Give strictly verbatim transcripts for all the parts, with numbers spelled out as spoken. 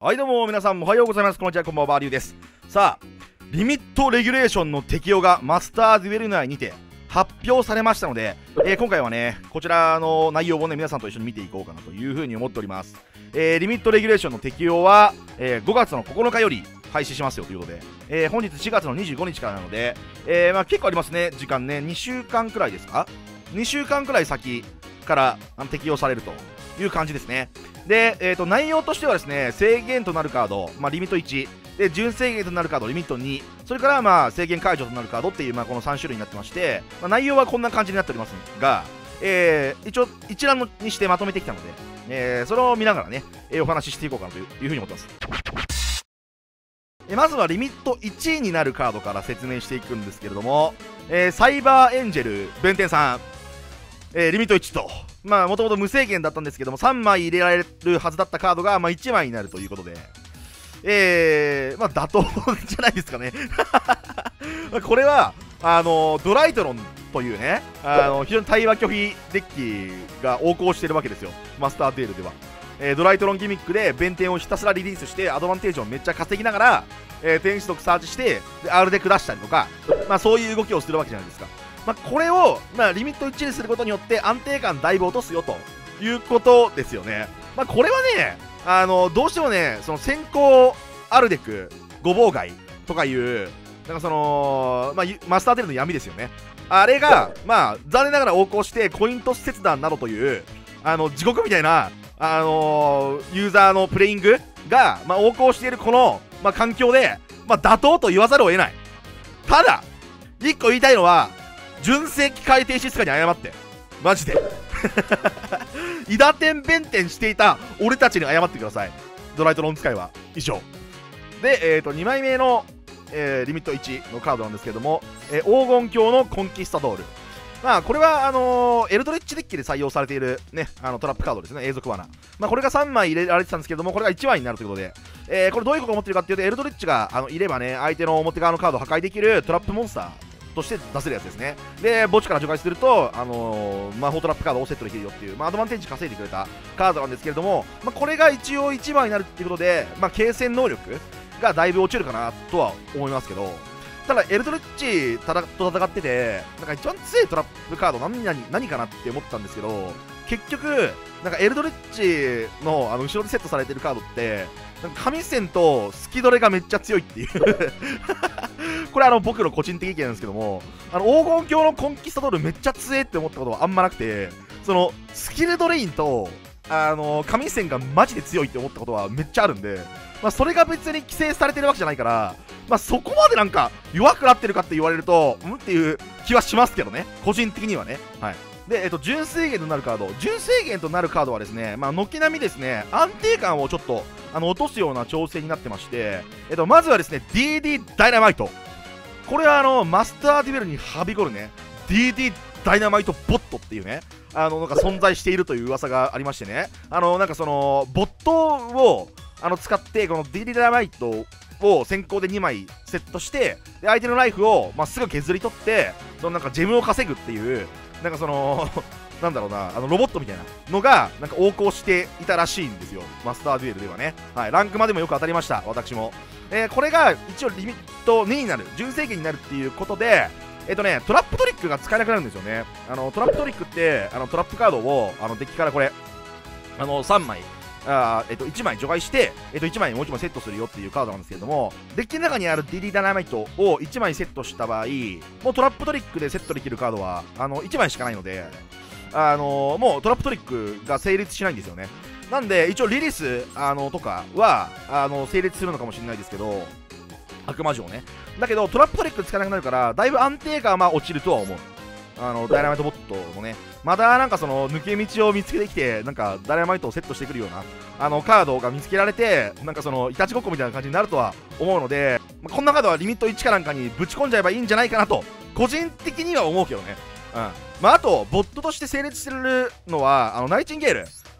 はいどうも皆さんおはようございます。こんにちは、こんばんは、バーリューです。さあ、リミットレギュレーションの適用がマスターデュエル内にて発表されましたので、えー、今回はねこちらの内容をね皆さんと一緒に見ていこうかなというふうに思っております。えー、リミットレギュレーションの適用は、えー、ごがつのここのかより開始しますよということで、えー、本日しがつのにじゅうごにちからなので、えーまあ、結構ありますね。時間ねにしゅうかんくらいですか、にしゅうかんくらい先からあの適用されるという感じですね。で、えー、と内容としてはですね、制限となるカード、まあ、リミットいちで、準制限となるカードリミットに、それからまあ制限解除となるカードっていう、まあ、このさんしゅるいになってまして、まあ、内容はこんな感じになっておりますが、えー、一応一覧にしてまとめてきたので、えー、それを見ながらね、えー、お話ししていこうかなというふうに思ってます。えまずはリミットいちになるカードから説明していくんですけれども、えー、サイバーエンジェル弁天さん、えー、リミットいちと、まあもともと無制限だったんですけどもさんまい入れられるはずだったカードが、まあ、いちまいになるということで、えー、まあ妥当じゃないですかねこれはあのドライトロンというね、あの非常に対話拒否デッキが横行してるわけですよ、マスターデールでは。えー、ドライトロンギミックで弁天をひたすらリリースしてアドバンテージをめっちゃ稼ぎながら、えー、天使族サーチしてで R で下したりとか、まあ、そういう動きをするわけじゃないですか。まあ、これを、まあ、リミットいちにすることによって安定感だいぶ落とすよということですよね。まあ、これはね、あのどうしてもね、その先行アルデクご妨害とかいう、なんかその、まあ、マスターデルの闇ですよね。あれが、まあ、残念ながら横行してコイントス切断などというあの地獄みたいな、あのー、ユーザーのプレイングが、まあ、横行しているこの、まあ、環境で、まあ、妥当と言わざるを得ない。ただいっこ言いたいのは、純正機械停止スカに謝って、マジで伊田天弁天していた俺たちに謝ってください。ドライトロン使いは以上で、えー、とにまいめの、えー、リミットいちのカードなんですけども、えー、黄金鏡のコンキスタドール。まあこれはあのー、エルドレッチデッキで採用されているね、あのトラップカードですね、永続罠。まあこれがさんまい入れられてたんですけども、これがいちまいになるということで、えー、これどういうことを思ってるかっていうと、エルドレッチがあのいればね、相手の表側のカードを破壊できるトラップモンスターとして出せるやつですね。で、墓地から除外すると、あのー、魔法トラップカードをセットできるよっていう、まあ、アドバンテージ稼いでくれたカードなんですけれども、まあ、これが一応いちまいになるっていうことで、まあ、継戦能力がだいぶ落ちるかなとは思いますけど、ただ、エルドレッチと戦ってて、なんか一番強いトラップカード何何何かなって思ったんですけど、結局、なんかエルドレッチのあの後ろでセットされてるカードって、なんか神戦とスキドレがめっちゃ強いっていうこれあの僕の個人的意見なんですけども、あの黄金鏡のコンキスタドールめっちゃ強いって思ったことはあんまなくて、そのスキルドレインとあの神戦がマジで強いって思ったことはめっちゃあるんで、まあ、それが別に規制されてるわけじゃないから、まあ、そこまでなんか弱くなってるかって言われるとうんっていう気はしますけどね、個人的にはね。はい。で、えっと、純制限となるカード、純制限となるカードはですね、まあ、軒並みですね、安定感をちょっとあの落とすような調整になってまして、えっと、まずはですね、ディーディー ダイナマイト。これはあのマスターデュエルにはびこるね、ディーディー ダイナマイトボットっていうね、あのなんか存在しているという噂がありましてね、あのなんかそのボットをあの使って、この ディーディー ダイナマイトを先行でにまいセットして、で相手のライフを、まあ、すぐ削り取って、そのなんかジェムを稼ぐっていう、なんかそのなんだろうな、あのロボットみたいなのがなんか横行していたらしいんですよ、マスターデュエルではね。はい、ランクまでもよく当たりました、私も。えー、これが一応リミットにになる、純正限になるっていうことで、えっ、ー、とね、トラップトリックが使えなくなるんですよね。あのトラップトリックって、あのトラップカードをあのデッキからこれ、あのさんまい、あえっと、いちまい除外して、えっと、いちまいもういちまいセットするよっていうカードなんですけれども、デッキの中にある ディーディー ダイナマイトをいちまいセットした場合、もうトラップトリックでセットできるカードはあのいちまいしかないので、あのー、もうトラップトリックが成立しないんですよね。なんで一応リリスあのとかはあの成立するのかもしれないですけど、悪魔城ね。だけどトラップトリック使えなくなるからだいぶ安定感はまあ落ちるとは思う。あのダイナマイトボットもね、またなんかその抜け道を見つけてきて、なんかダイナマイトをセットしてくるようなあのカードが見つけられて、なんかそのいたちごっこみたいな感じになるとは思うので、まあ、こんなカードはリミットいちかなんかにぶち込んじゃえばいいんじゃないかなと個人的には思うけどね。うん。まあ、あとボットとして成立してるのはあのナイチンゲール。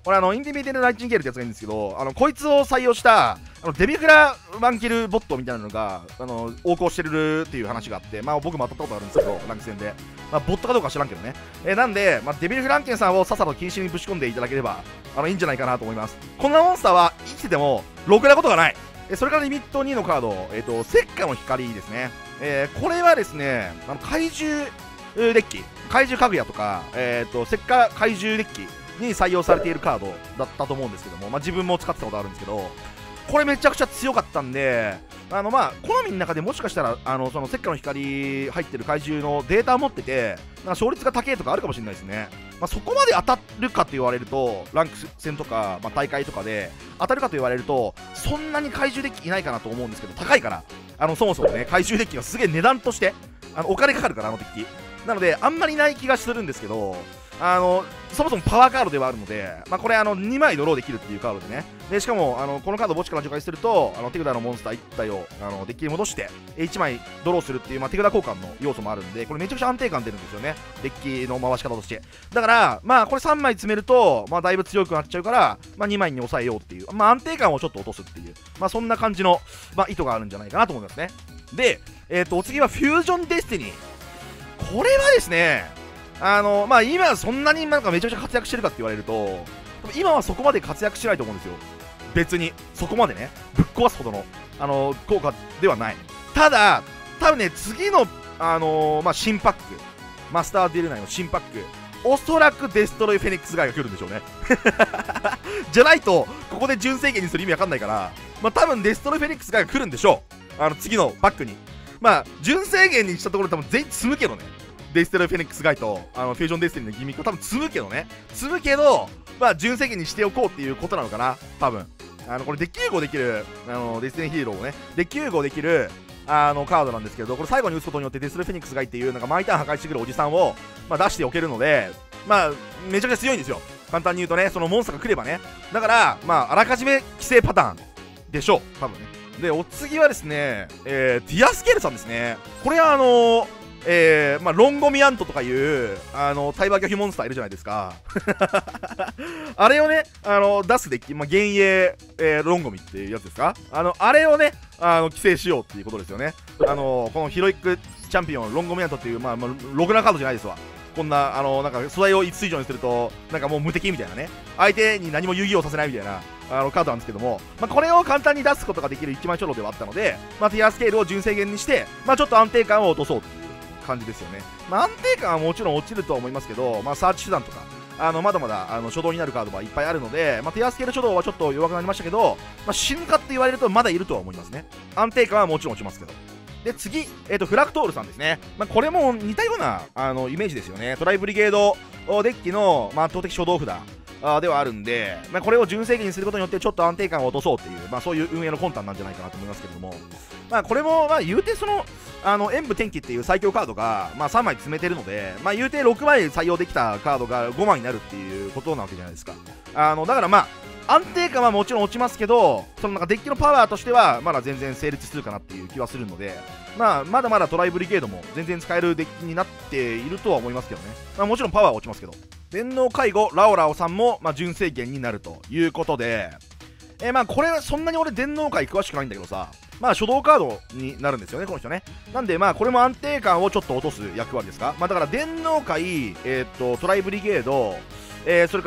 これあのインディミデントナイチンゲールってやつがいるんですけど、あのこいつを採用したあのデビフラワンキルボットみたいなのがあの横行してるっていう話があって、まあ僕も当たったことあるんですけど、ランク戦で、まあ、ボットかどうか知らんけどね、えー、なんで、まあ、デビルフランケンさんをさっさと禁止にぶち込んでいただければあのいいんじゃないかなと思います。こんなモンスターは生きててもろくなことがない。えそれからリミットにのカード、えーと、石化の光ですね、えー、これはですね、あの怪獣デッキ、怪獣かぐやとか、えーと、石化怪獣デッキに採用されているカードだったと思うんですけども、まあ、自分も使ってたことあるんですけど、これめちゃくちゃ強かったんで、あのまあ好みの中でもしかしたらあのその石化の光入ってる怪獣のデータを持ってて、なんか勝率が高いとかあるかもしれないですね。まあ、そこまで当たるかと言われると、ランク戦とか、まあ、大会とかで当たるかと言われると、そんなに怪獣デッキいないかなと思うんですけど、高いから、あのそもそもね、怪獣デッキがすげえ値段としてあのお金かかるから、あのデッキ。なので、あんまりない気がするんですけど、あのそもそもパワーカードではあるので、まあ、これあのにまいドローできるっていうカードでね、でしかもあのこのカードを墓地から除外すると、あの手札のモンスターいったいをあのデッキに戻していちまいドローするっていう、まあ、手札交換の要素もあるんで、これめちゃくちゃ安定感出るんですよね、デッキの回し方として。だから、まあ、これさんまい詰めると、まあ、だいぶ強くなっちゃうから、まあ、にまいに抑えようっていう、まあ、安定感をちょっと落とすっていう、まあ、そんな感じの、まあ、意図があるんじゃないかなと思いますね。で、えー、とお次はフュージョンデスティニー。これはですね、あのまあ、今そんなになんかめちゃくちゃ活躍してるかって言われると、今はそこまで活躍してないと思うんですよ。別にそこまでねぶっ壊すほどの、あの効果ではない。ただ多分ね、次の、あのーまあ、新パック、マスターデルナイの新パック、おそらくデストロイフェニックスガイが来るんでしょうねじゃないとここで純正限にする意味わかんないから、まあ、多分デストロイフェニックスガイが来るんでしょう、あの次のパックに。まあ純正限にしたところで多分全員積むけどね、デストロイフェニックスガイとあのフュージョンデスティニーのギミックを多分積むけどね、積むけど、まあ純正限にしておこうっていうことなのかな、多分。あのこれデッキ融合できるあのデスティニーヒーローをね、デッキ融合できるあのカードなんですけど、これ最後に打つことによってデストロイフェニックスガイっていうなんか毎ターン破壊してくるおじさんを、まあ、出しておけるので、まあめちゃくちゃ強いんですよ、簡単に言うとね。そのモンスターが来ればね、だからまああらかじめ規制パターンでしょう、多分ね。でお次はですね、えー、ディアスケールさんですね。これはあのーえーまあ、ロンゴミアントとかいうあの対話拒否モンスターいるじゃないですかあれをね、あの出すデッキ、まあ、幻影、えー、ロンゴミっていうやつですか、あのあれをねあの規制しようっていうことですよね。あのこのヒロイックチャンピオンロンゴミアントっていう、まあまあ、ログなカードじゃないですわ。こんなあのなんか素材をいつつ以上にするとなんかもう無敵みたいなね、相手に何も遊戯をさせないみたいなあのカードなんですけども、まあ、これを簡単に出すことができるいちまいちょろではあったので、まあ、ティアスケールを純正限にして、まあ、ちょっと安定感を落とそうっていう感じですよね。まあ、安定感はもちろん落ちるとは思いますけど、まあ、サーチ手段とかあのまだまだあの初動になるカードはいっぱいあるので、まあ、ティアスケール初動はちょっと弱くなりましたけど、まあ、死ぬかって言われるとまだいるとは思いますね。安定感はもちろん落ちますけど。で次、えー、とフラクトールさんですね。まあ、これも似たようなあのイメージですよね。トライブリゲードデッキの、まあ、圧倒的初動札あではあるんで、まあ、これを純正機にすることによってちょっと安定感を落とそうっていう、まあ、そういう運営の魂胆なんじゃないかなと思いますけれども、まあ、これもまあ言うてそのあの演武天気っていう最強カードが、まあ、さんまい詰めてるので、まあ、言うてろくまい採用できたカードがごまいになるっていうことなわけじゃないですか。あのだからまあ安定感はもちろん落ちますけど、そのなんかデッキのパワーとしてはまだ全然成立するかなっていう気はするので、まあ、まだまだトライブリゲードも全然使えるデッキになっているとは思いますけどね。まあ、もちろんパワーは落ちますけど、電脳介護ラオラオさんも、まあ、純正限になるということで、えー、まあこれはそんなに俺電脳界詳しくないんだけどさ、まあ初動カードになるんですよね、この人ね。なんでまあこれも安定感をちょっと落とす役割ですか。まあだから電脳界、えー、っとトライブリゲード、えー、それから、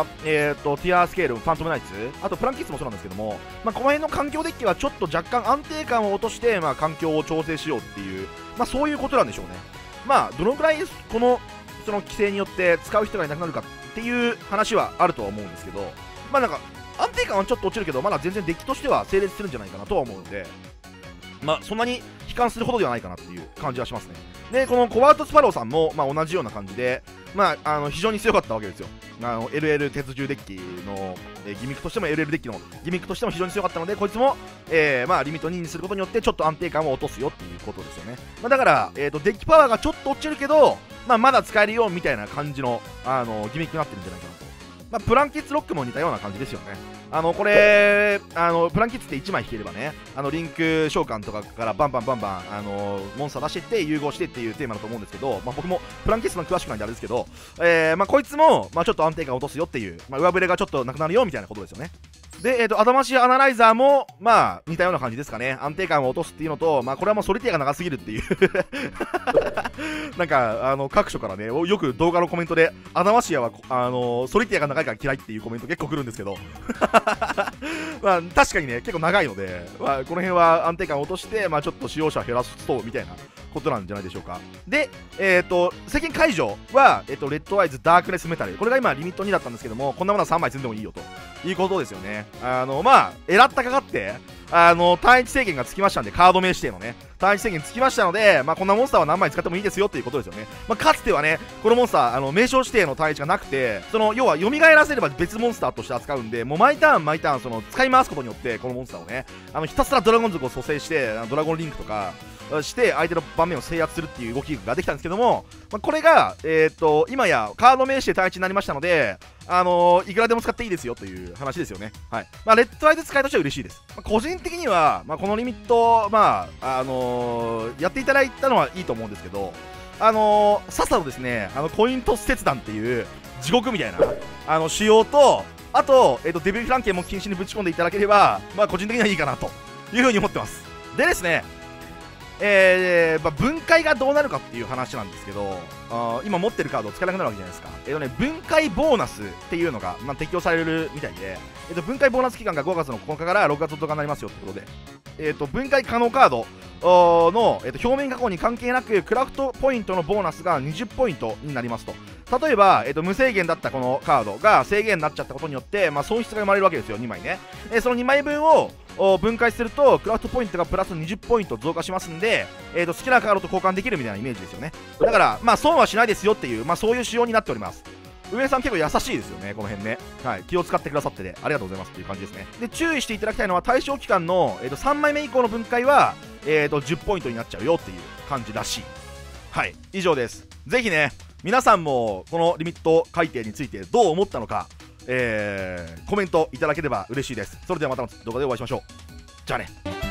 えー、とティアースケール、ファントムナイツ、あとプランキッズもそうなんですけども、まあ、この辺の環境デッキはちょっと若干安定感を落として、まあ、環境を調整しようっていう、まあ、そういうことなんでしょうね。まあどのくらいこのその規制によって使う人がいなくなるかっていう話はあるとは思うんですけど、まあなんか安定感はちょっと落ちるけど、まだ全然デッキとしては成立するんじゃないかなとは思うので、まあそんなに悲観するほどではないかなっていう感じはしますね。でこのコバートスパローさんも、まあ、同じような感じで、まあ、あの非常に強かったわけですよ。あの エルエル 鉄銃デッキの、えー、ギミックとしても エルエル デッキのギミックとしても非常に強かったので、こいつも、えーまあ、リミットににすることによってちょっと安定感を落とすよっていうことですよね。まあ、だから、えーと、デッキパワーがちょっと落ちるけど、まあ、まだ使えるよみたいな感じの、あのギミックになってるんじゃないかなと。 まあ、プランキッズロックも似たような感じですよね。あのこれあのプランキッズっていちまい引ければね、あのリンク召喚とかからバンバンバンバンあのモンスター出していって融合してっていうテーマだと思うんですけど、まあ、僕もプランキッズの詳しくないんであれですけど、えーまあ、こいつも、まあ、ちょっと安定感を落とすよっていう、まあ、上振れがちょっとなくなるよみたいなことですよね。で、えーと、アダマシアナライザーも、まあ、似たような感じですかね。安定感を落とすっていうのと、まあ、これはもうソリティアが長すぎるっていうなんか、あの、各所からね、よく動画のコメントで、アダマシアは、あの、ソリティアが長いから嫌いっていうコメント結構来るんですけどまあ、確かにね、結構長いので、まあ、この辺は安定感を落として、まあ、ちょっと使用者を減らすと、みたいなことなんじゃないでしょうか。で、えっ、ー、と、制限解除は、えっ、ー、と、レッドアイズダークネスメタル。これが今、リミットにだったんですけども、こんなものはさんまい積んでもいいよと。いうことですよね。あの、まあ、エラッタかかって、あの、単一制限がつきましたんで、カード名指定のね、単一制限つきましたので、まあ、こんなモンスターは何枚使ってもいいですよっていうことですよね。まあ、かつてはね、このモンスター、あの、名称指定の単一がなくて、その、要は、蘇らせれば別モンスターとして扱うんで、もう毎ターン毎ターン、その、使い回すことによって、このモンスターをね、あの、ひたすらドラゴン族を蘇生して、ドラゴンリンクとか、して相手の盤面を制圧するっていう動きができたんですけども、まあ、これが、えー、と今やカード名詞で単一になりましたので、あのー、いくらでも使っていいですよという話ですよね。はい。まあ、レッドアイズ使いとしては嬉しいです。まあ、個人的には、まあ、このリミット、まあ、あのー、やっていただいたのはいいと思うんですけど、あのー、さっさとですね、あのコイントス切断っていう地獄みたいな、あの、仕様と、あと、えー、とデビルフランケンも禁止にぶち込んでいただければ、まあ、個人的にはいいかなというふうに思ってます。でですね、えーまあ、分解がどうなるかっていう話なんですけど、あ今持ってるカードを使えなくなるわけじゃないですか。えーとね、分解ボーナスっていうのが、まあ、適用されるみたいで、えーと分解ボーナス期間がごがつのここのかからろくがつとおかになりますよってことで、えーと分解可能カードの、えーと表面加工に関係なくクラフトポイントのボーナスがにじゅうポイントになりますと。例えば、えーと無制限だったこのカードが制限になっちゃったことによって、まあ、損失が生まれるわけですよ、にまいね。えー、そのにまいぶんを分解するとクラフトポイントがプラスにじゅうポイント増加しますんで、えー、と好きなカードと交換できるみたいなイメージですよね。だからまあ損はしないですよっていう、まあ、そういう仕様になっております。上さん結構優しいですよね、この辺ね。はい、気を使ってくださっててありがとうございますっていう感じですね。で、注意していただきたいのは対象期間の、えー、とさんまいめ以降の分解は、えー、とじゅうポイントになっちゃうよっていう感じらしい。はい、以上です。ぜひね、皆さんもこのリミット改定についてどう思ったのか、えー、コメントいただければ嬉しいです。それではまたの動画でお会いしましょう。じゃあね。